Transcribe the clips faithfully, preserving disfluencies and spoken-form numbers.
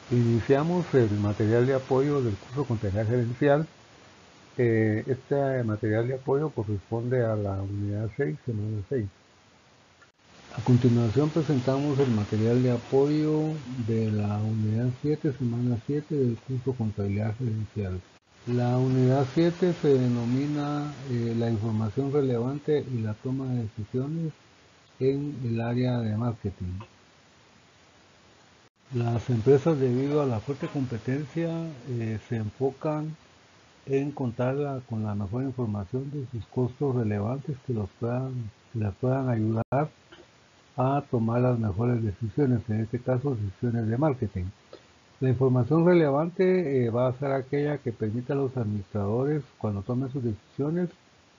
Iniciamos el material de apoyo del curso Contabilidad Gerencial. Eh, este material de apoyo corresponde a la unidad seis, semana seis. A continuación presentamos el material de apoyo de la unidad siete, semana siete del curso Contabilidad Gerencial. La unidad siete se denomina eh, la información relevante y la toma de decisiones en el área de marketing. Las empresas, debido a la fuerte competencia, eh, se enfocan en contar la- con la mejor información de sus costos relevantes que los puedan, que las puedan ayudar a tomar las mejores decisiones, en este caso decisiones de marketing. La información relevante eh, va a ser aquella que permita a los administradores, cuando tomen sus decisiones,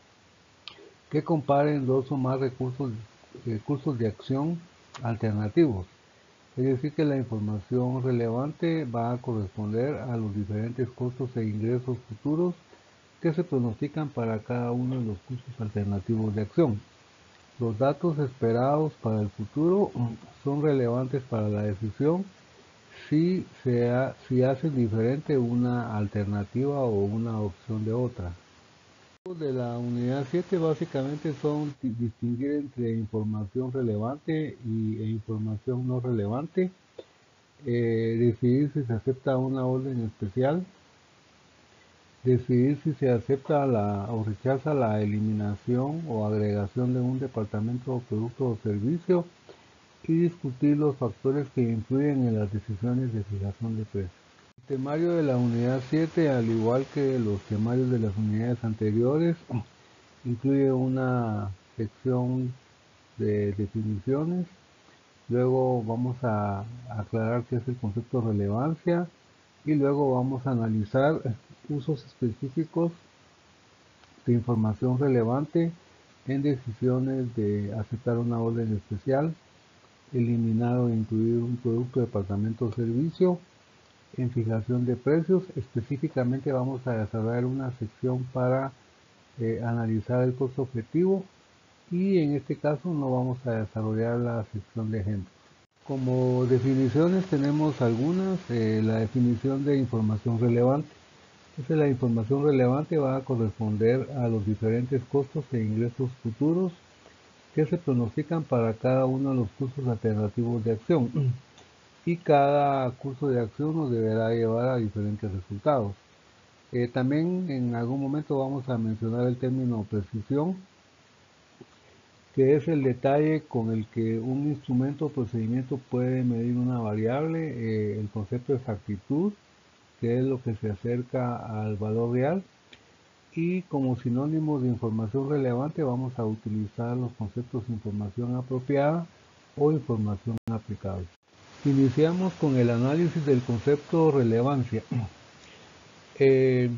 que comparen dos o más recursos, recursos de acción alternativos. Es decir, que la información relevante va a corresponder a los diferentes costos e ingresos futuros que se pronostican para cada uno de los cursos alternativos de acción. Los datos esperados para el futuro son relevantes para la decisión si, se ha, si hacen diferente una alternativa o una opción de otra. Los de la unidad siete básicamente son distinguir entre información relevante y, e información no relevante, eh, decidir si se acepta una orden especial, decidir si se acepta la, o rechaza la eliminación o agregación de un departamento o producto o servicio, y discutir los factores que influyen en las decisiones de fijación de precios. El temario de la unidad siete, al igual que los temarios de las unidades anteriores, incluye una sección de definiciones. Luego vamos a aclarar qué es el concepto de relevancia, y luego vamos a analizar usos específicos de información relevante en decisiones de aceptar una orden especial, eliminar o incluir un producto, departamento o servicio. En fijación de precios, específicamente vamos a desarrollar una sección para eh, analizar el costo objetivo, y en este caso no vamos a desarrollar la sección de ejemplos. Como definiciones tenemos algunas. Eh, la definición de información relevante. Entonces, la información relevante va a corresponder a los diferentes costos e ingresos futuros que se pronostican para cada uno de los cursos alternativos de acción, y cada curso de acción nos deberá llevar a diferentes resultados. Eh, también en algún momento vamos a mencionar el término precisión, que es el detalle con el que un instrumento o procedimiento puede medir una variable. Eh, el concepto de exactitud, que es lo que se acerca al valor real. Y como sinónimos de información relevante vamos a utilizar los conceptos de información apropiada o información aplicable. Iniciamos con el análisis del concepto relevancia. Eh,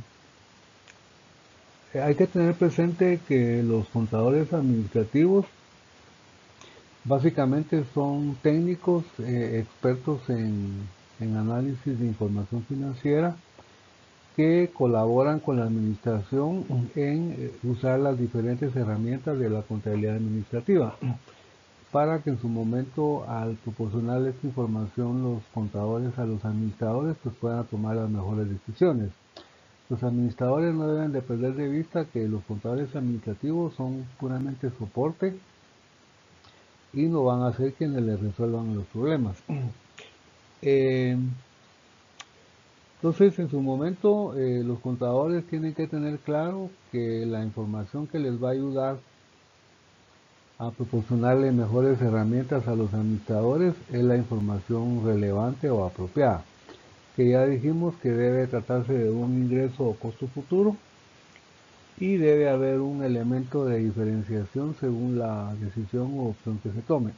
hay que tener presente que los contadores administrativos básicamente son técnicos eh, expertos en, en análisis de información financiera, que colaboran con la administración en eh, usar las diferentes herramientas de la contabilidad administrativa, para que en su momento, al proporcionar esta información los contadores a los administradores, pues puedan tomar las mejores decisiones. Los administradores no deben de perder de vista que los contadores administrativos son puramente soporte y no van a ser quienes les resuelvan los problemas. Eh, entonces, en su momento, eh, los contadores tienen que tener claro que la información que les va a ayudar a proporcionarle mejores herramientas a los administradores es la información relevante o apropiada, que ya dijimos que debe tratarse de un ingreso o costo futuro, y debe haber un elemento de diferenciación según la decisión o opción que se tome.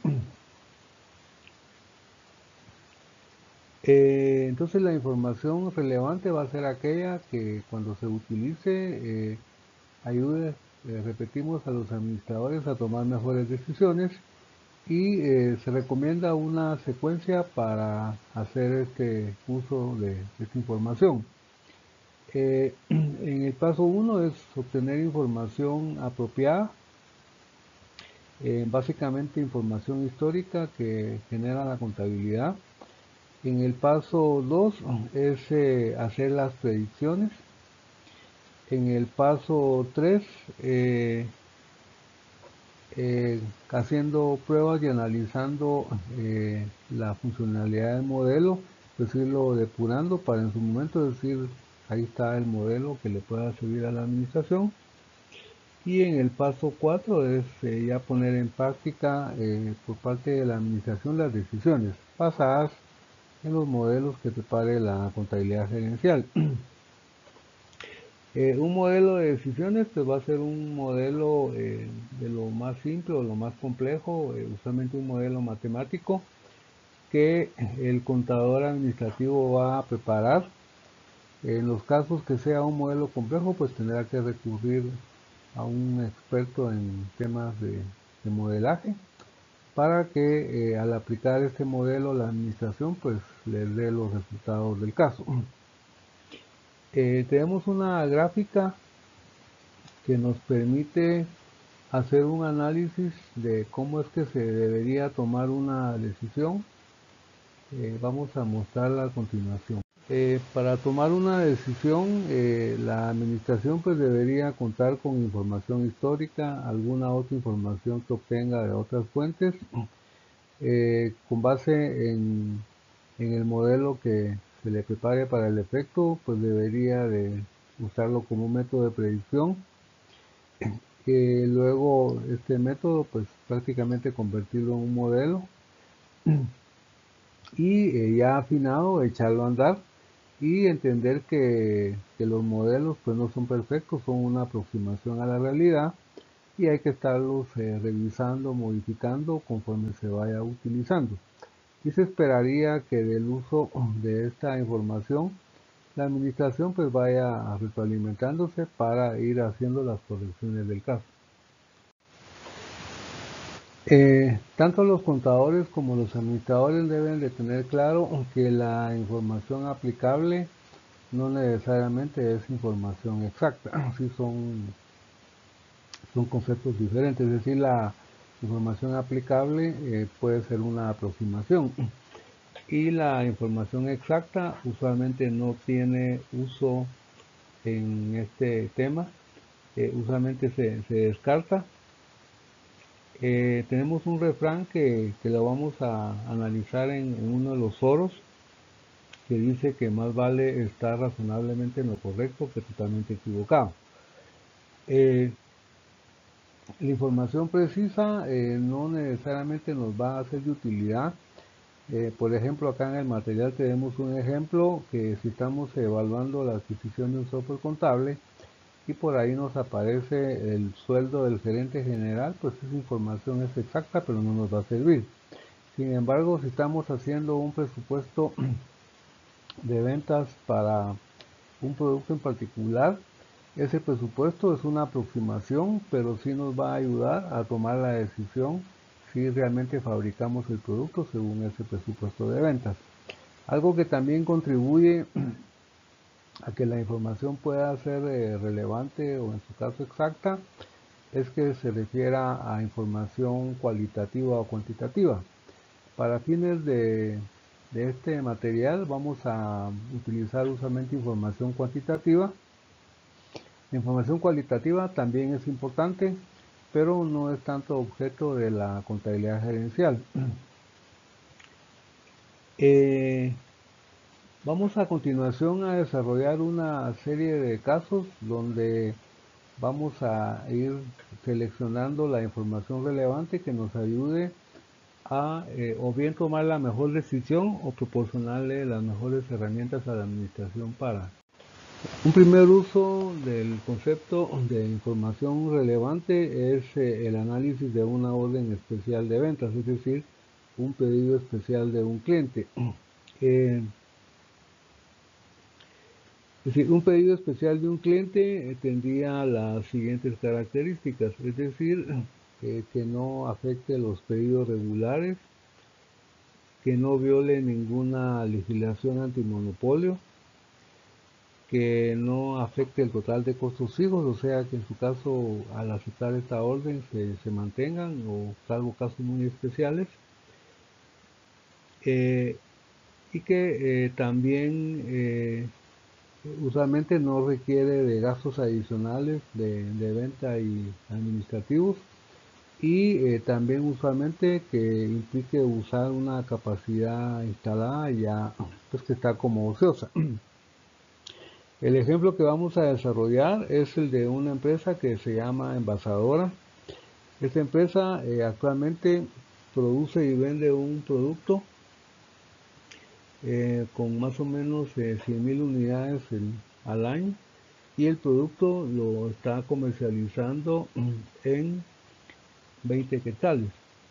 Eh, entonces, la información relevante va a ser aquella que, cuando se utilice, eh, ayude, eh, repetimos, a los administradores a tomar mejores decisiones, y eh, se recomienda una secuencia para hacer este uso de esta información. Eh, en el paso uno es obtener información apropiada, eh, básicamente información histórica que genera la contabilidad. En el paso dos es eh, hacer las predicciones. En el paso tres, eh, eh, haciendo pruebas y analizando eh, la funcionalidad del modelo, pues irlo depurando para en su momento decir, ahí está el modelo que le pueda servir a la administración. Y en el paso cuatro es eh, ya poner en práctica eh, por parte de la administración las decisiones basadas en los modelos que prepare la contabilidad gerencial. Eh, un modelo de decisiones pues va a ser un modelo eh, de lo más simple o lo más complejo, eh, usualmente un modelo matemático que el contador administrativo va a preparar. En los casos que sea un modelo complejo, pues tendrá que recurrir a un experto en temas de, de modelaje para que eh, al aplicar este modelo la administración pues le dé los resultados del caso. Eh, tenemos una gráfica que nos permite hacer un análisis de cómo es que se debería tomar una decisión. Eh, vamos a mostrarla a continuación. Eh, para tomar una decisión, eh, la administración pues debería contar con información histórica, alguna otra información que obtenga de otras fuentes, eh, con base en, en el modelo que se le prepare para el efecto, pues debería de usarlo como un método de predicción, que luego este método pues prácticamente convertirlo en un modelo y eh, ya afinado echarlo a andar y entender que, que los modelos pues no son perfectos, son una aproximación a la realidad y hay que estarlos eh, revisando, modificando conforme se vaya utilizando. Y se esperaría que del uso de esta información la administración pues vaya retroalimentándose para ir haciendo las correcciones del caso. Eh, tanto los contadores como los administradores deben de tener claro que la información aplicable no necesariamente es información exacta, sí son, son conceptos diferentes, es decir, la información aplicable eh, puede ser una aproximación y la información exacta usualmente no tiene uso en este tema, eh, usualmente se, se descarta. Eh, tenemos un refrán que, que lo vamos a analizar en, en uno de los foros que dice que más vale estar razonablemente en lo correcto que totalmente equivocado. Eh, la información precisa eh, no necesariamente nos va a ser de utilidad. Eh, por ejemplo, acá en el material tenemos un ejemplo que si estamos evaluando la adquisición de un software contable y por ahí nos aparece el sueldo del gerente general, pues esa información es exacta pero no nos va a servir. Sin embargo, si estamos haciendo un presupuesto de ventas para un producto en particular, ese presupuesto es una aproximación, pero sí nos va a ayudar a tomar la decisión si realmente fabricamos el producto según ese presupuesto de ventas. Algo que también contribuye a que la información pueda ser eh, relevante o en su caso exacta es que se refiera a información cualitativa o cuantitativa. Para fines de, de este material vamos a utilizar usualmente información cuantitativa. La información cualitativa también es importante, pero no es tanto objeto de la contabilidad gerencial. Eh, vamos a continuación a desarrollar una serie de casos donde vamos a ir seleccionando la información relevante que nos ayude a eh, o bien tomar la mejor decisión o proporcionarle las mejores herramientas a la administración para. Un primer uso del concepto de información relevante es eh, el análisis de una orden especial de ventas, es decir, un pedido especial de un cliente. Eh, es decir, un pedido especial de un cliente eh, tendría las siguientes características, es decir, eh, que no afecte los pedidos regulares, que no viole ninguna legislación antimonopolio, que no afecte el total de costos fijos, o sea que en su caso al aceptar esta orden se, se mantengan o salvo casos muy especiales, eh, y que eh, también eh, usualmente no requiere de gastos adicionales de, de venta y administrativos, y eh, también usualmente que implique usar una capacidad instalada ya pues que está como ociosa. El ejemplo que vamos a desarrollar es el de una empresa que se llama Envasadora. Esta empresa eh, actualmente produce y vende un producto eh, con más o menos eh, cien mil unidades el, al año, y el producto lo está comercializando en veinte quetzales.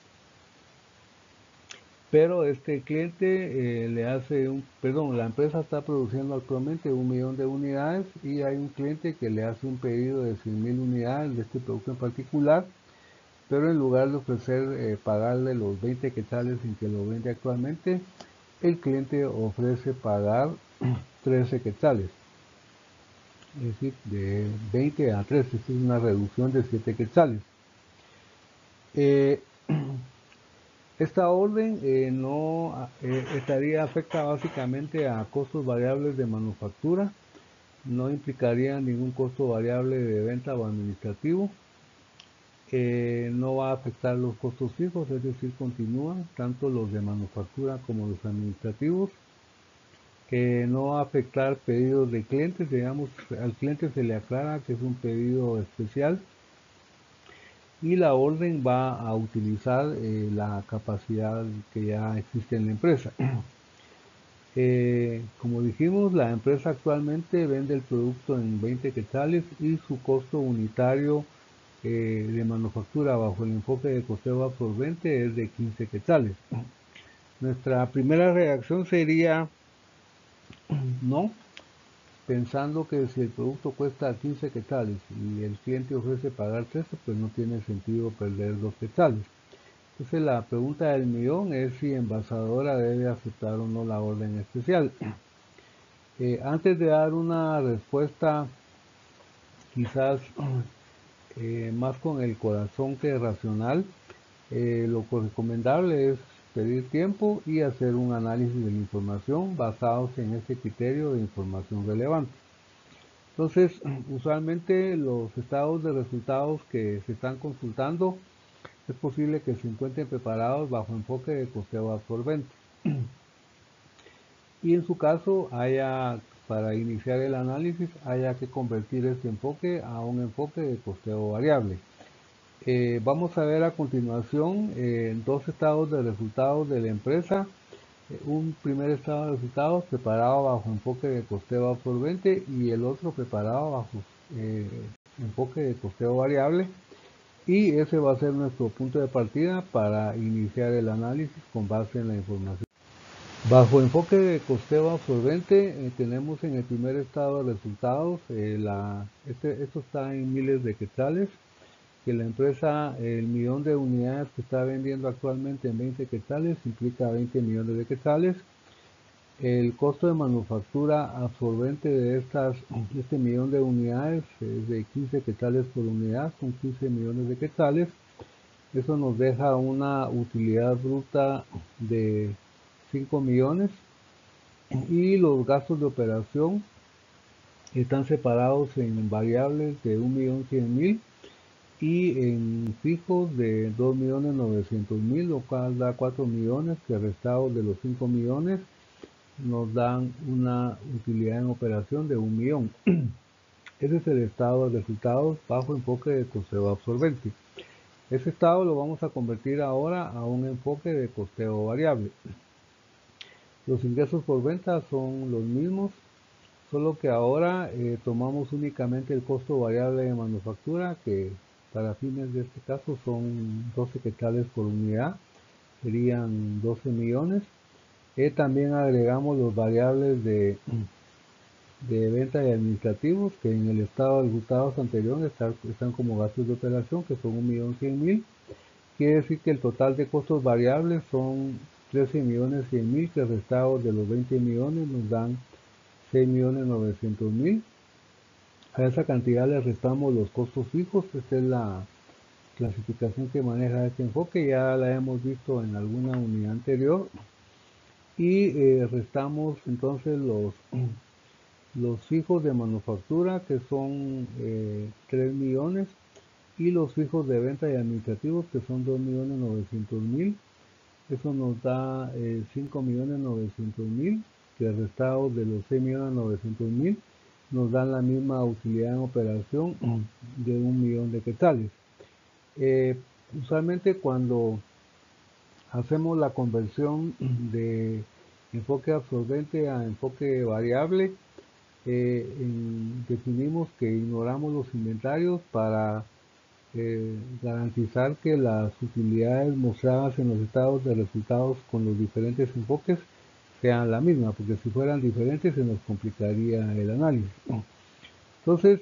Pero este cliente eh, le hace un, perdón, la empresa está produciendo actualmente un millón de unidades y hay un cliente que le hace un pedido de cien mil unidades de este producto en particular, pero en lugar de ofrecer eh, pagarle los veinte quetzales en que lo vende actualmente, el cliente ofrece pagar trece quetzales, es decir, de veinte a trece, es una reducción de siete quetzales. Eh, Esta orden eh, no eh, estaría afecta básicamente a costos variables de manufactura, no implicaría ningún costo variable de venta o administrativo, eh, no va a afectar los costos fijos, es decir, continúan tanto los de manufactura como los administrativos, que no va a afectar pedidos de clientes, digamos, al cliente se le aclara que es un pedido especial, y la orden va a utilizar eh, la capacidad que ya existe en la empresa. Eh, como dijimos, la empresa actualmente vende el producto en veinte quetzales y su costo unitario eh, de manufactura bajo el enfoque de costeo absorbente es de quince quetzales. Nuestra primera reacción sería no, pensando que si el producto cuesta quince quetzales y el cliente ofrece pagar trece, pues no tiene sentido perder dos quetzales. Entonces la pregunta del millón es si Envasadora debe aceptar o no la orden especial. Eh, antes de dar una respuesta quizás eh, más con el corazón que racional, eh, lo recomendable es pedir tiempo y hacer un análisis de la información basados en ese criterio de información relevante. Entonces, usualmente los estados de resultados que se están consultando es posible que se encuentren preparados bajo enfoque de costeo absorbente. Y en su caso, haya, para iniciar el análisis, haya que convertir este enfoque a un enfoque de costeo variable. Eh, vamos a ver a continuación eh, dos estados de resultados de la empresa. Eh, un primer estado de resultados preparado bajo enfoque de costeo absorbente y el otro preparado bajo eh, enfoque de costeo variable. Y ese va a ser nuestro punto de partida para iniciar el análisis con base en la información. Bajo enfoque de costeo absorbente eh, tenemos en el primer estado de resultados, eh, la, este, esto está en miles de quetzales, que la empresa, el millón de unidades que está vendiendo actualmente en veinte quetzales implica veinte millones de quetzales. El costo de manufactura absorbente de estas, este millón de unidades es de quince quetzales por unidad, son quince millones de quetzales. Eso nos deja una utilidad bruta de cinco millones, y los gastos de operación están separados en variables de un millón cien mil y en fijos de dos millones novecientos mil, lo cual da cuatro millones, que restados de los cinco millones nos dan una utilidad en operación de un millón. Ese es el estado de resultados bajo enfoque de costeo absorbente. Ese estado lo vamos a convertir ahora a un enfoque de costeo variable. Los ingresos por venta son los mismos, solo que ahora eh, tomamos únicamente el costo variable de manufactura, que para fines de este caso son doce quetzales por unidad, serían doce millones. Eh, también agregamos los variables de, de venta y administrativos, que en el estado de resultados anterior están, están como gastos de operación, que son un millón cien mil. Quiere decir que el total de costos variables son trece millones cien mil, que restados de los veinte millones nos dan seis millones novecientos mil. A esa cantidad le restamos los costos fijos. Esta es la clasificación que maneja este enfoque, ya la hemos visto en alguna unidad anterior. y eh, restamos entonces los, los fijos de manufactura, que son eh, tres millones, y los fijos de venta y administrativos, que son dos millones novecientos mil. Eso nos da eh, cinco millones novecientos mil, que restados de los seis millones novecientos mil nos dan la misma utilidad en operación de un millón de quetzales. Eh, usualmente cuando hacemos la conversión de enfoque absorbente a enfoque variable, eh, en, definimos que ignoramos los inventarios para eh, garantizar que las utilidades mostradas en los estados de resultados con los diferentes enfoques sean la misma, porque si fueran diferentes se nos complicaría el análisis. Entonces,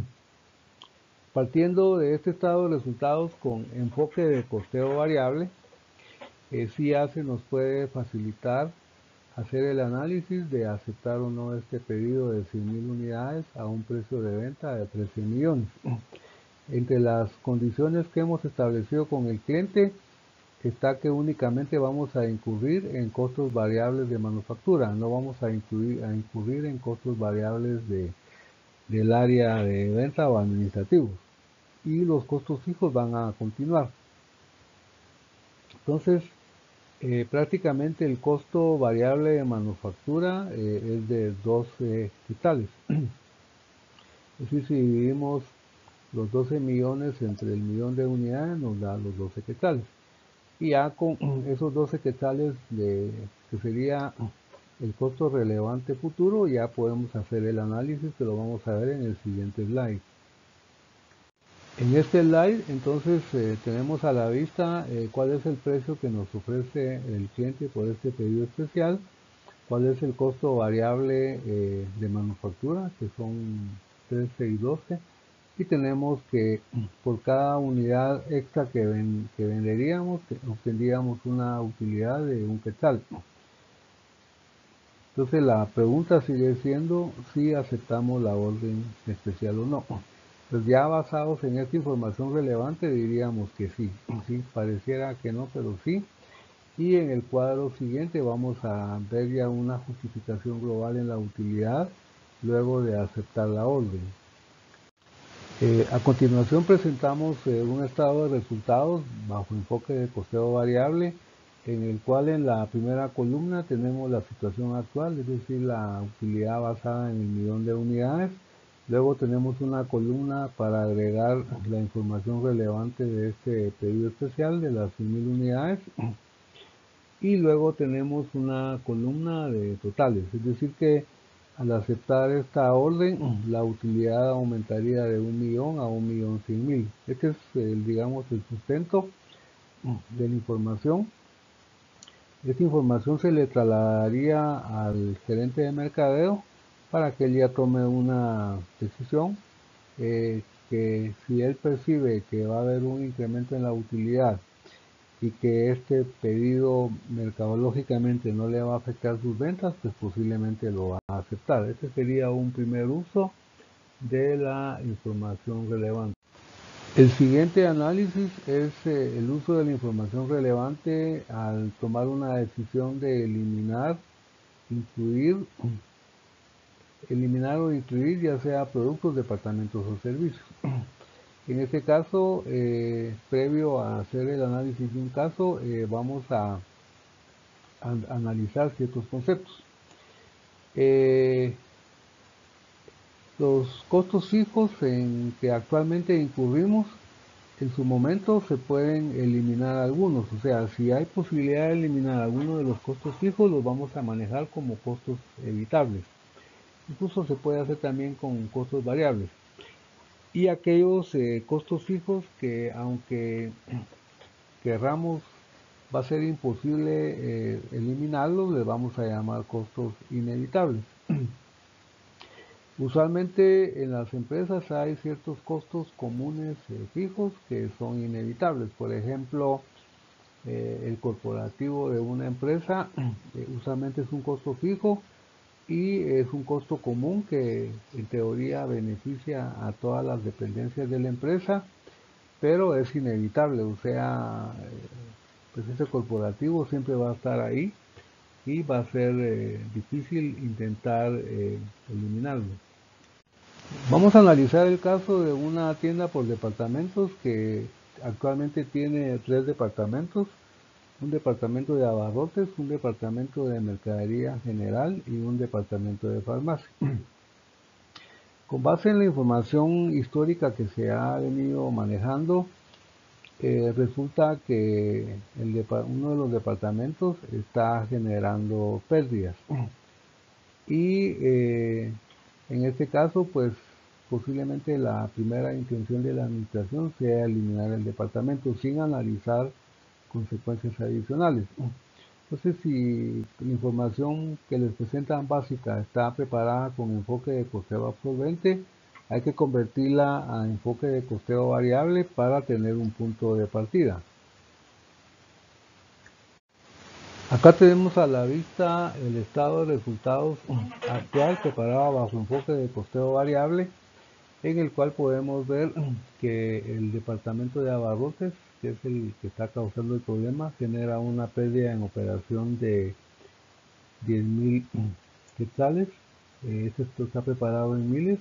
partiendo de este estado de resultados con enfoque de costeo variable, eh, C I A se nos puede facilitar hacer el análisis de aceptar o no este pedido de cien mil unidades a un precio de venta de trece millones. Entre las condiciones que hemos establecido con el cliente está que únicamente vamos a incurrir en costos variables de manufactura, no vamos a, incluir, a incurrir en costos variables de, del área de venta o administrativos, y los costos fijos van a continuar. Entonces, eh, prácticamente el costo variable de manufactura eh, es de doce quetzales. Es decir, si dividimos los doce millones entre el millón de unidades, nos da los doce quetzales. Y ya con esos doce quetzales, de, que sería el costo relevante futuro, ya podemos hacer el análisis, que lo vamos a ver en el siguiente slide. En este slide, entonces, eh, tenemos a la vista eh, cuál es el precio que nos ofrece el cliente por este pedido especial, cuál es el costo variable eh, de manufactura, que son trece y doce, y tenemos que por cada unidad extra que, ven, que venderíamos, que obtendríamos una utilidad de un quetzal. Entonces la pregunta sigue siendo si aceptamos la orden especial o no. Pues ya basados en esta información relevante diríamos que sí, sí, pareciera que no, pero sí. Y en el cuadro siguiente vamos a ver ya una justificación global en la utilidad luego de aceptar la orden. Eh, a continuación presentamos eh, un estado de resultados bajo enfoque de costeo variable, en el cual en la primera columna tenemos la situación actual, es decir, la utilidad basada en el millón de unidades. Luego tenemos una columna para agregar la información relevante de este pedido especial de las cien mil unidades. Y luego tenemos una columna de totales, es decir que al aceptar esta orden, la utilidad aumentaría de un millón a un millón cien mil. Este es, el, digamos, el sustento de la información. Esta información se le trasladaría al gerente de mercadeo para que él ya tome una decisión, eh, que si él percibe que va a haber un incremento en la utilidad y que este pedido mercadológicamente no le va a afectar sus ventas, pues posiblemente lo va a aceptar. Este sería un primer uso de la información relevante. El siguiente análisis es eh, el uso de la información relevante al tomar una decisión de eliminar, incluir, eliminar o incluir ya sea productos, departamentos o servicios. En este caso, eh, previo a hacer el análisis de un caso, eh, vamos a, a analizar ciertos conceptos. Eh, los costos fijos en que actualmente incurrimos, en su momento se pueden eliminar algunos, o sea, si hay posibilidad de eliminar alguno de los costos fijos, los vamos a manejar como costos evitables. Incluso se puede hacer también con costos variables. Y aquellos eh, costos fijos que, aunque querramos, va a ser imposible eh, eliminarlos, les vamos a llamar costos inevitables. Usualmente en las empresas hay ciertos costos comunes eh, fijos que son inevitables. Por ejemplo, eh, el corporativo de una empresa eh, usualmente es un costo fijo y es un costo común que en teoría beneficia a todas las dependencias de la empresa, pero es inevitable, o sea, pues ese corporativo siempre va a estar ahí y va a ser eh, difícil intentar eh, eliminarlo. Vamos a analizar el caso de una tienda por departamentos que actualmente tiene tres departamentos: un departamento de abarrotes, un departamento de mercadería general y un departamento de farmacia. Con base en la información histórica que se ha venido manejando, eh, resulta que el uno de los departamentos está generando pérdidas. Y eh, en este caso, pues posiblemente la primera intención de la administración sea eliminar el departamento sin analizar consecuencias adicionales. Entonces, si la información que les presentan básica está preparada con enfoque de costeo absorbente, hay que convertirla a enfoque de costeo variable para tener un punto de partida. Acá tenemos a la vista el estado de resultados actual preparado bajo enfoque de costeo variable, en el cual podemos ver que el departamento de abarrotes, que es el que está causando el problema, genera una pérdida en operación de diez mil quetzales. Eh, esto está preparado en miles.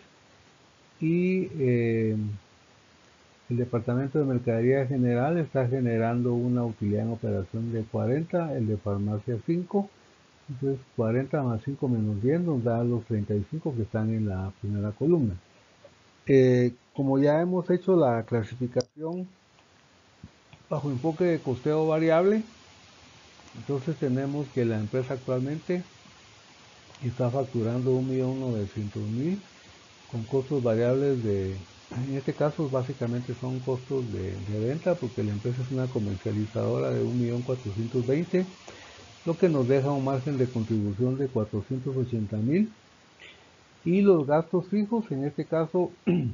Y eh, el departamento de mercadería general está generando una utilidad en operación de cuarenta, el de farmacia cinco. Entonces cuarenta más cinco menos diez nos da los treinta y cinco que están en la primera columna. Eh, como ya hemos hecho la clasificación bajo enfoque de costeo variable, entonces tenemos que la empresa actualmente está facturando un millón novecientos mil con costos variables de, en este caso básicamente son costos de, de venta, porque la empresa es una comercializadora de un millón cuatrocientos veinte, lo que nos deja un margen de contribución de cuatrocientos ochenta mil. Y los gastos fijos, en este caso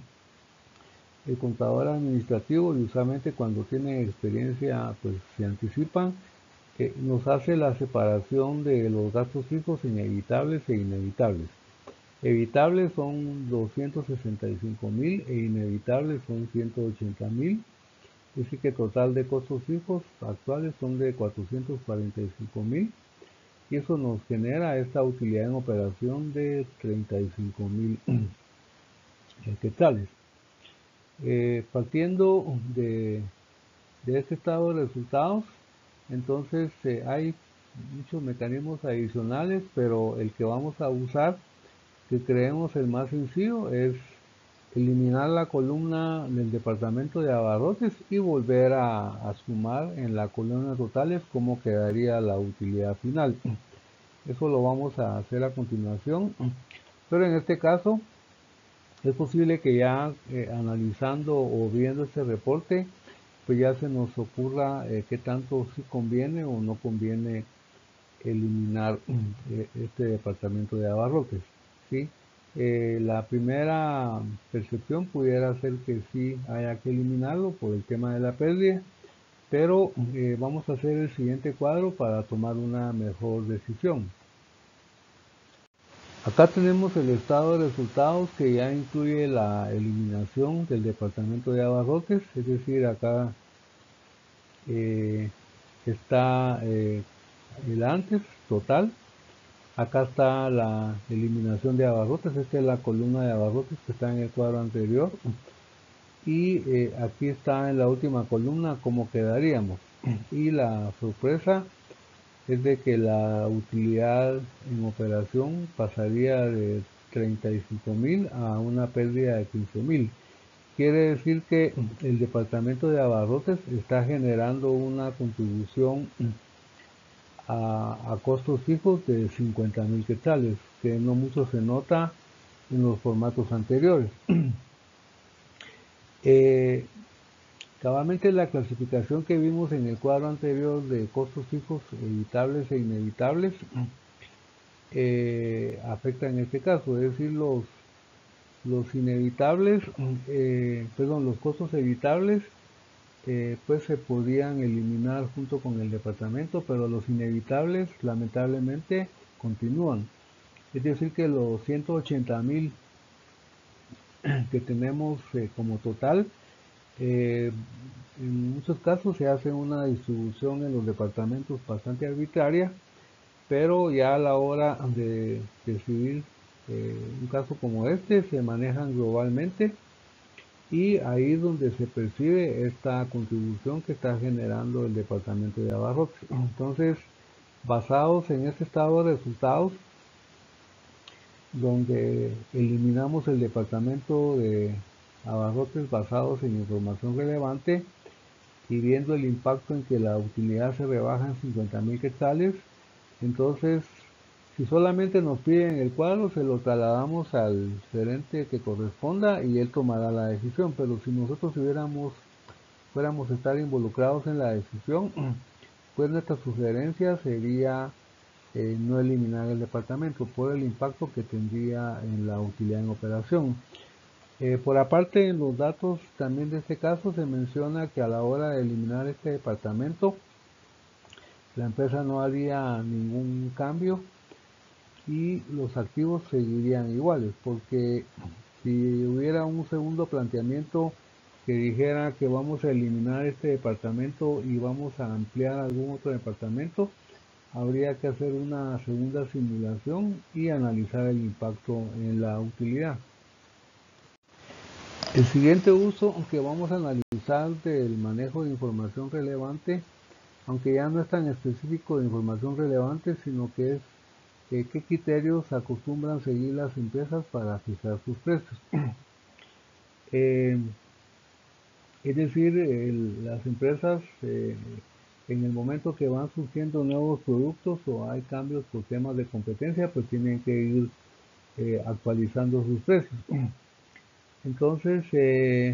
el contador administrativo, y usualmente cuando tienen experiencia pues se anticipan, eh, nos hace la separación de los gastos fijos en evitables e inevitables. Evitables son doscientos sesenta y cinco mil e inevitables son ciento ochenta mil. Es decir, que total de costos fijos actuales son de cuatrocientos cuarenta y cinco mil, y eso nos genera esta utilidad en operación de treinta y cinco mil quetzales. Eh, partiendo de, de este estado de resultados, entonces eh, hay muchos mecanismos adicionales, pero el que vamos a usar, que creemos el más sencillo, es eliminar la columna del departamento de abarrotes y volver a, a sumar en la columna totales cómo quedaría la utilidad final. Eso lo vamos a hacer a continuación, pero en este caso es posible que ya eh, analizando o viendo este reporte, pues ya se nos ocurra eh, qué tanto sí conviene o no conviene eliminar eh, este departamento de abarrotes, ¿sí? Eh, la primera percepción pudiera ser que sí haya que eliminarlo por el tema de la pérdida, pero eh, vamos a hacer el siguiente cuadro para tomar una mejor decisión. Acá tenemos el estado de resultados que ya incluye la eliminación del departamento de abarrotes, es decir, acá eh, está eh, el antes total. Acá está la eliminación de abarrotes, esta es la columna de abarrotes que está en el cuadro anterior, y eh, aquí está en la última columna cómo quedaríamos. Y la sorpresa es de que la utilidad en operación pasaría de treinta y cinco mil a una pérdida de quince mil. Quiere decir que el departamento de abarrotes está generando una contribución A, a costos fijos de cincuenta mil quetzales, que no mucho se nota en los formatos anteriores. eh, Cabalmente la clasificación que vimos en el cuadro anterior de costos fijos evitables e inevitables eh, afecta en este caso, es decir, los, los inevitables, eh, perdón, los costos evitables Eh, pues se podían eliminar junto con el departamento, pero los inevitables lamentablemente continúan. Es decir, que los ciento ochenta mil que tenemos eh, como total, eh, en muchos casos se hace una distribución en los departamentos bastante arbitraria, pero ya a la hora de decidir eh, un caso como este se manejan globalmente y ahí es donde se percibe esta contribución que está generando el departamento de abarrotes. Entonces, basados en este estado de resultados, donde eliminamos el departamento de abarrotes basados en información relevante y viendo el impacto en que la utilidad se rebaja en cincuenta mil quetzales, entonces si solamente nos piden el cuadro se lo trasladamos al gerente que corresponda y él tomará la decisión, pero si nosotros hubiéramos fuéramos a estar involucrados en la decisión, pues nuestra sugerencia sería eh, no eliminar el departamento por el impacto que tendría en la utilidad en operación. Eh, por aparte, en los datos también de este caso se menciona que a la hora de eliminar este departamento, la empresa no haría ningún cambio y los activos seguirían iguales, porque si hubiera un segundo planteamiento que dijera que vamos a eliminar este departamento y vamos a ampliar algún otro departamento, habría que hacer una segunda simulación y analizar el impacto en la utilidad. El siguiente uso que vamos a analizar del manejo de información relevante, aunque ya no es tan específico de información relevante, sino que es eh, qué criterios acostumbran seguir las empresas para fijar sus precios. eh, es decir, el, las empresas eh, en el momento que van surgiendo nuevos productos o hay cambios por temas de competencia, pues tienen que ir eh, actualizando sus precios. Entonces, eh,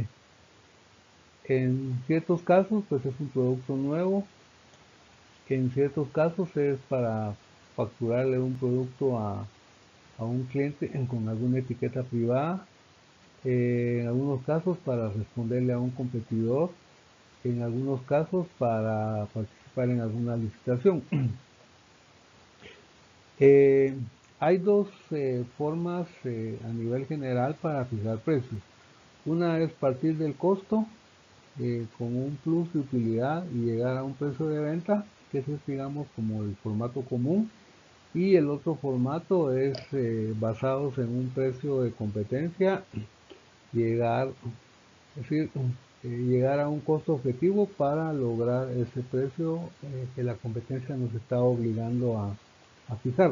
en ciertos casos, pues es un producto nuevo. En ciertos casos es para facturarle un producto a, a un cliente con alguna etiqueta privada. Eh, en algunos casos para responderle a un competidor. En algunos casos para participar en alguna licitación. eh, hay dos eh, formas eh, a nivel general para fijar precios. Una es partir del costo eh, con un plus de utilidad y llegar a un precio de venta, que ese es digamos como el formato común, y el otro formato es eh, basados en un precio de competencia, llegar, es decir, eh, llegar a un costo objetivo para lograr ese precio eh, que la competencia nos está obligando a, a fijar.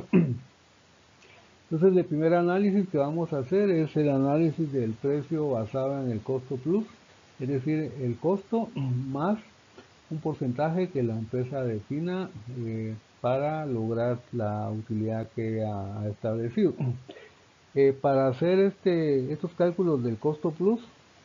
Entonces el primer análisis que vamos a hacer es el análisis del precio basado en el costo plus, es decir, el costo más un porcentaje que la empresa defina eh, para lograr la utilidad que ha, ha establecido. Eh, para hacer este, estos cálculos del costo plus,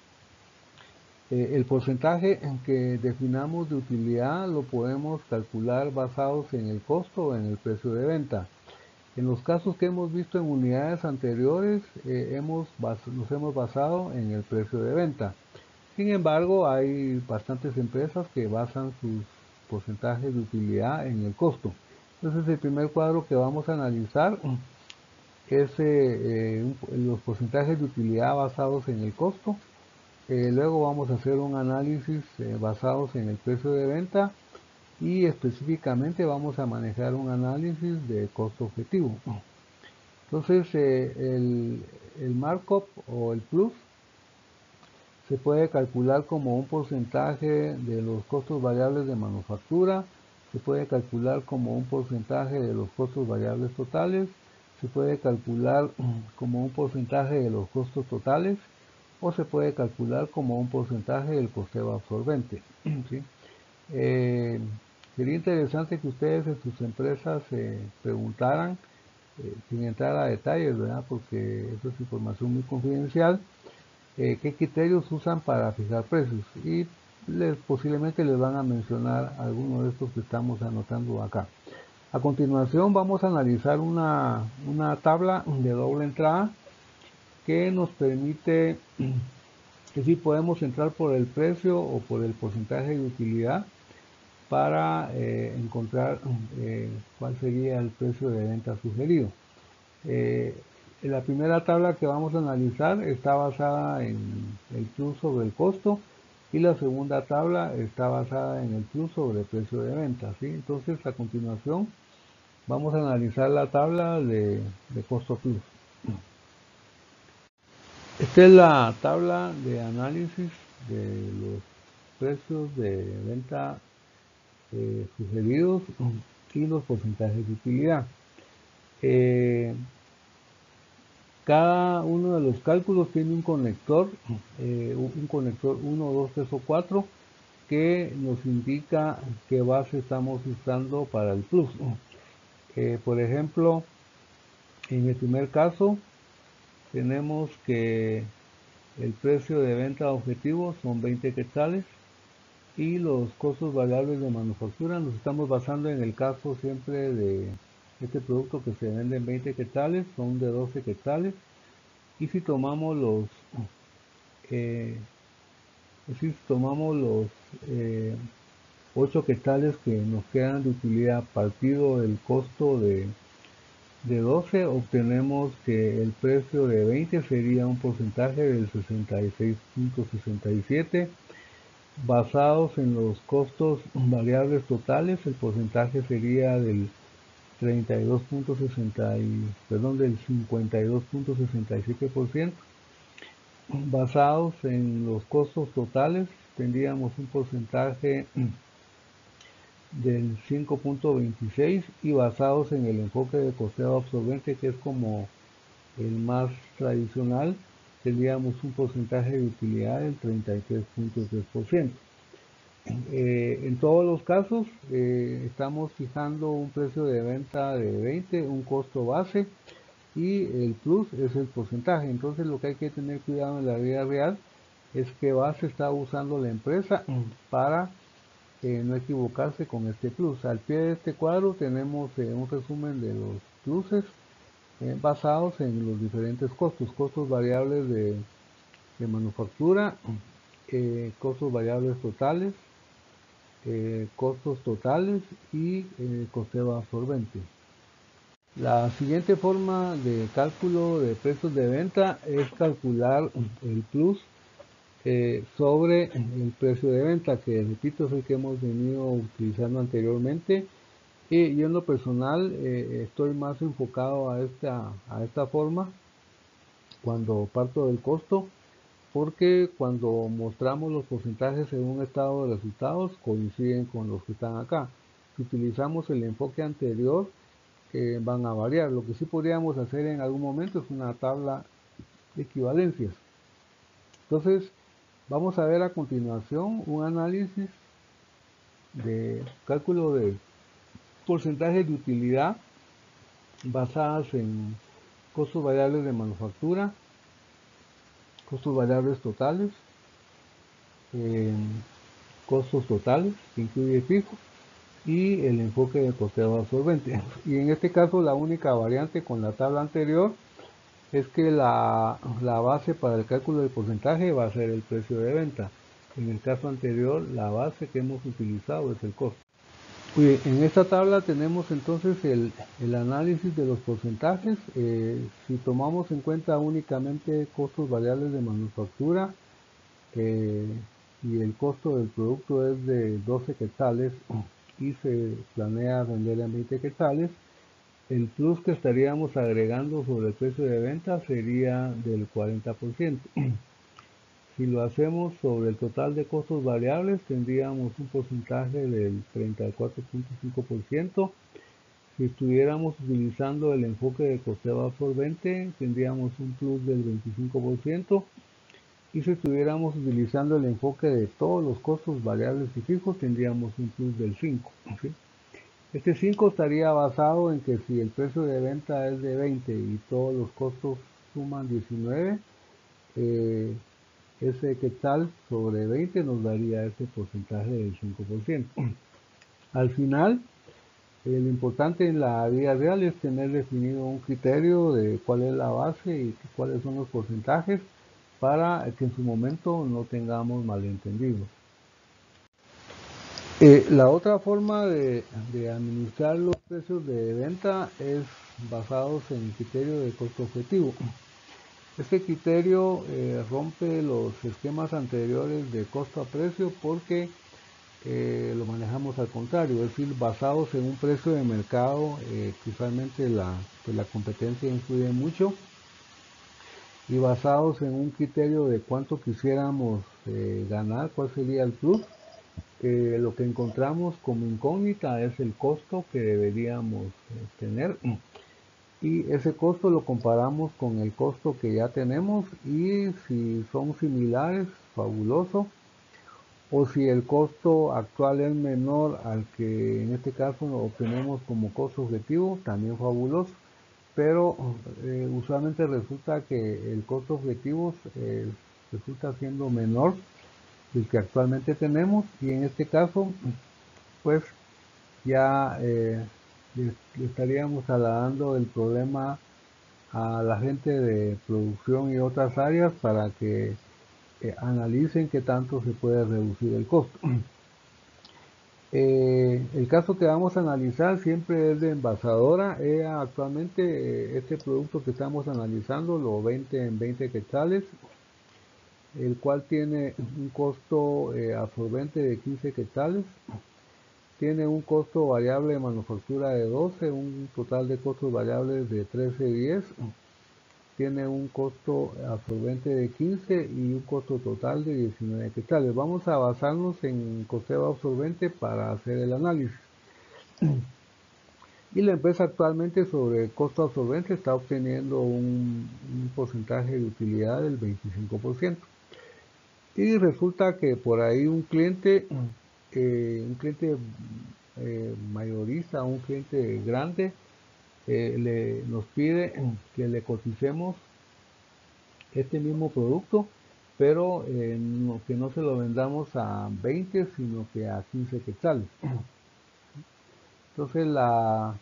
eh, el porcentaje en que definamos de utilidad lo podemos calcular basados en el costo o en el precio de venta. En los casos que hemos visto en unidades anteriores, eh, hemos nos hemos basado en el precio de venta. Sin embargo, hay bastantes empresas que basan sus porcentajes de utilidad en el costo. Entonces, el primer cuadro que vamos a analizar es eh, eh, los porcentajes de utilidad basados en el costo. Eh, luego vamos a hacer un análisis eh, basados en el precio de venta y específicamente vamos a manejar un análisis de costo objetivo. Entonces, eh, el, el markup o el plus se puede calcular como un porcentaje de los costos variables de manufactura, se puede calcular como un porcentaje de los costos variables totales, se puede calcular como un porcentaje de los costos totales o se puede calcular como un porcentaje del costeo absorbente. ¿Sí? Eh, sería interesante que ustedes en sus empresas se eh, preguntaran, eh, sin entrar a detalles, ¿verdad? Porque eso es información muy confidencial, eh, qué criterios usan para fijar precios y les, posiblemente les van a mencionar algunos de estos que estamos anotando acá. A continuación vamos a analizar una, una tabla de doble entrada que nos permite, es decir, podemos entrar por el precio o por el porcentaje de utilidad para eh, encontrar eh, cuál sería el precio de venta sugerido. Eh, la primera tabla que vamos a analizar está basada en el plus sobre el costo y la segunda tabla está basada en el plus sobre el precio de venta, ¿sí? Entonces, a continuación vamos a analizar la tabla de, de costo plus. Esta es la tabla de análisis de los precios de venta eh, sugeridos y los porcentajes de utilidad. Eh, cada uno de los cálculos tiene un conector, eh, un conector uno, dos, tres o cuatro que nos indica qué base estamos usando para el plus. Eh, por ejemplo, en el primer caso tenemos que el precio de venta objetivo son veinte quetzales y los costos variables de manufactura nos estamos basando en el caso siempre de este producto que se vende en veinte quetzales, son de doce quetzales, y si tomamos los eh, si tomamos los eh, ocho quetzales que nos quedan de utilidad partido del costo de de doce, obtenemos que el precio de veinte sería un porcentaje del sesenta y seis punto sesenta y siete. Basados en los costos variables totales, el porcentaje sería del treinta y dos punto sesenta y, perdón, del cincuenta y dos punto sesenta y siete por ciento. Basados en los costos totales, tendríamos un porcentaje del cinco punto veintiséis, y basados en el enfoque de costeo absorbente, que es como el más tradicional, tendríamos un porcentaje de utilidad del treinta y tres punto tres por ciento. Eh, en todos los casos eh, estamos fijando un precio de venta de veinte, un costo base, y el plus es el porcentaje. Entonces lo que hay que tener cuidado en la vida real es qué base está usando la empresa para eh, no equivocarse con este plus. Al pie de este cuadro tenemos eh, un resumen de los pluses eh, basados en los diferentes costos, costos variables de, de manufactura, eh, costos variables totales, eh, costos totales y eh, costeo absorbente. La siguiente forma de cálculo de precios de venta es calcular el plus eh, sobre el precio de venta, que repito es el que hemos venido utilizando anteriormente. Y yo en lo personal eh, estoy más enfocado a esta, a esta forma cuando parto del costo, porque cuando mostramos los porcentajes en un estado de resultados coinciden con los que están acá. Si utilizamos el enfoque anterior, eh, van a variar. Lo que sí podríamos hacer en algún momento es una tabla de equivalencias. Entonces vamos a ver a continuación un análisis de cálculo de porcentajes de utilidad basadas en costos variables de manufactura, costos variables totales, eh, costos totales, que incluye fijo, y el enfoque de costeo absorbente. Y en este caso la única variante con la tabla anterior es que la, la base para el cálculo del porcentaje va a ser el precio de venta. En el caso anterior la base que hemos utilizado es el costo. Bien, en esta tabla tenemos entonces el, el análisis de los porcentajes. Eh, si tomamos en cuenta únicamente costos variables de manufactura, eh, y el costo del producto es de doce quetzales y se planea vender en veinte quetzales, el plus que estaríamos agregando sobre el precio de venta sería del cuarenta por ciento. Si lo hacemos sobre el total de costos variables, tendríamos un porcentaje del treinta y cuatro punto cinco por ciento. Si estuviéramos utilizando el enfoque de costeo absorbente, tendríamos un plus del veinticinco por ciento. Y si estuviéramos utilizando el enfoque de todos los costos variables y fijos, tendríamos un plus del cinco por ciento. ¿Sí? Este cinco estaría basado en que si el precio de venta es de veinte y todos los costos suman diecinueve, eh, ese quetzal sobre veinte nos daría ese porcentaje del cinco por ciento. Al final, eh, lo importante en la vida real es tener definido un criterio de cuál es la base y cuáles son los porcentajes para que en su momento no tengamos malentendidos. Eh, la otra forma de, de administrar los precios de venta es basados en el criterio de costo objetivo. Este criterio eh, rompe los esquemas anteriores de costo a precio porque eh, lo manejamos al contrario, es decir, basados en un precio de mercado, eh, que usualmente la, pues la competencia influye mucho, y basados en un criterio de cuánto quisiéramos eh, ganar, cuál sería el plus. Eh, lo que encontramos como incógnita es el costo que deberíamos eh, tener, y ese costo lo comparamos con el costo que ya tenemos, y si son similares, fabuloso, o si el costo actual es menor al que en este caso obtenemos como costo objetivo, también fabuloso. Pero eh, usualmente resulta que el costo objetivo eh, resulta siendo menor del que actualmente tenemos, y en este caso pues ya eh, le, le estaríamos trasladando el problema a la gente de producción y otras áreas para que eh, analicen qué tanto se puede reducir el costo. Eh, el caso que vamos a analizar siempre es de envasadora. Eh, actualmente eh, este producto que estamos analizando lo vende en veinte quetzales, el cual tiene un costo eh, absorbente de quince quetzales, tiene un costo variable de manufactura de doce, un total de costos variables de trece diez, tiene un costo absorbente de quince y un costo total de diecinueve quetzales. Vamos a basarnos en costeo absorbente para hacer el análisis. Y la empresa actualmente sobre el costo absorbente está obteniendo un, un porcentaje de utilidad del veinticinco por ciento. Y resulta que por ahí un cliente, eh, un cliente eh, mayorista, un cliente grande, eh, le, nos pide que le coticemos este mismo producto, pero eh, no, que no se lo vendamos a veinte, sino que a quince quetzales. Entonces la,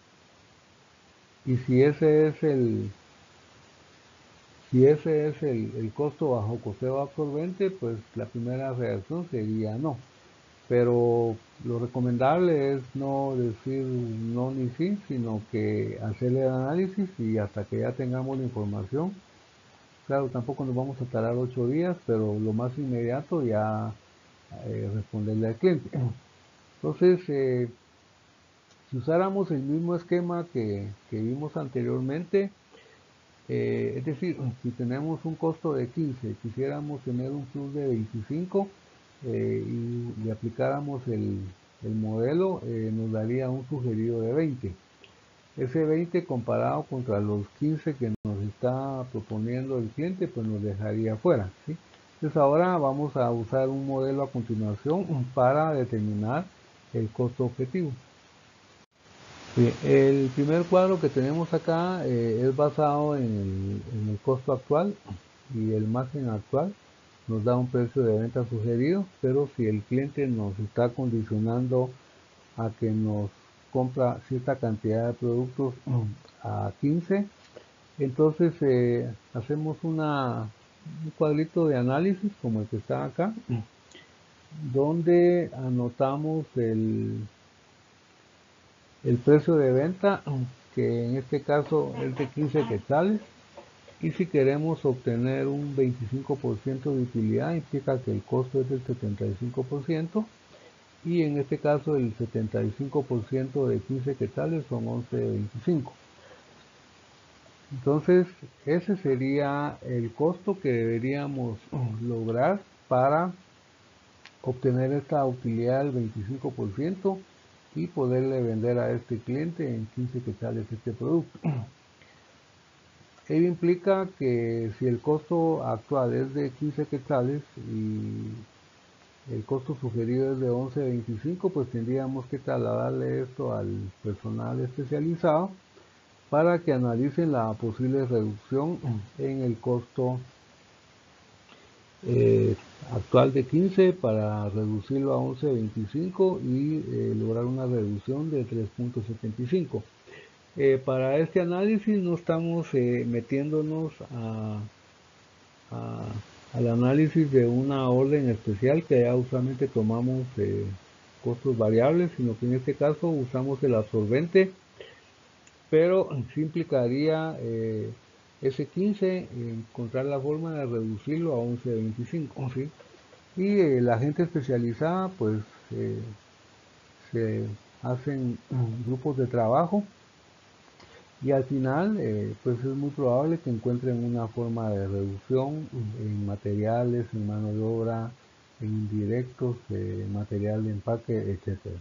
y si ese es el, si ese es el, el costo bajo costeo absorbente, pues la primera reacción sería no. Pero lo recomendable es no decir no ni sí, sino que hacer el análisis y hasta que ya tengamos la información. Claro, tampoco nos vamos a tardar ocho días, pero lo más inmediato ya eh, responderle al cliente. Entonces, eh, si usáramos el mismo esquema que, que vimos anteriormente, eh, es decir, si tenemos un costo de quince, quisiéramos tener un plus de veinticinco, eh, y le aplicáramos el, el modelo, eh, nos daría un sugerido de veinte. Ese veinte comparado contra los quince que nos está proponiendo el cliente, pues nos dejaría fuera, ¿sí? Entonces ahora vamos a usar un modelo a continuación para determinar el costo objetivo. Bien, el primer cuadro que tenemos acá eh, es basado en el, en el costo actual, y el margen actual nos da un precio de venta sugerido, pero si el cliente nos está condicionando a que nos compra cierta cantidad de productos a quince, entonces eh, hacemos una, un cuadrito de análisis como el que está acá, donde anotamos el, el precio de venta, que en este caso es de quince quetzales, y si queremos obtener un veinticinco por ciento de utilidad, implica que el costo es del setenta y cinco por ciento, y en este caso el setenta y cinco por ciento de quince quetzales son once veinticinco. Entonces ese sería el costo que deberíamos lograr para obtener esta utilidad del veinticinco por ciento y poderle vender a este cliente en quince quetzales este producto. Ello implica que si el costo actual es de quince quetzales y el costo sugerido es de once veinticinco, pues tendríamos que trasladarle esto al personal especializado para que analicen la posible reducción en el costo eh, actual de quince para reducirlo a once veinticinco y eh, lograr una reducción de tres punto setenta y cinco. Eh, para este análisis no estamos eh, metiéndonos a, a, al análisis de una orden especial que ya usualmente tomamos eh, costos variables, sino que en este caso usamos el absorbente, pero sí implicaría eh, ese quince, encontrar la forma de reducirlo a once veinticinco, ¿sí? Y eh, la gente especializada pues se, se hacen grupos de trabajo y al final eh, pues es muy probable que encuentren una forma de reducción en materiales, en mano de obra, en indirectos, eh, material de empaque, etcétera.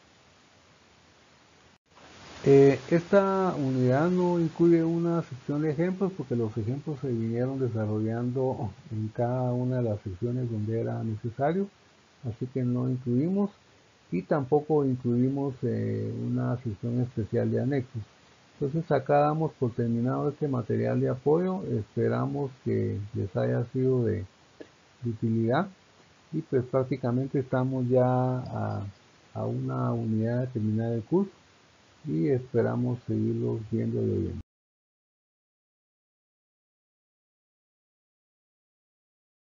Eh, esta unidad no incluye una sección de ejemplos porque los ejemplos se vinieron desarrollando en cada una de las secciones donde era necesario, así que no incluimos y tampoco incluimos eh, una sección especial de anexos. Entonces acá damos por terminado este material de apoyo, esperamos que les haya sido de, de utilidad y pues prácticamente estamos ya a, a una unidad de terminar el curso y esperamos seguirlos viendo y oyendo.